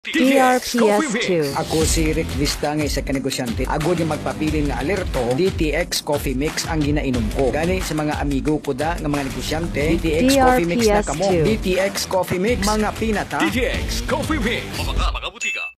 DRPS2. Ako si Rick Vista nga isa ka negosyante. Ako di magpapili nga alerto, DTX Coffee Mix ang ginainom ko. Gani sa mga amigo ko da nga mga negosyante, DTX Coffee Mix na kamo. DRPS2. DTX Coffee Mix, mga pinata. DTX Coffee Mix. Mga butika.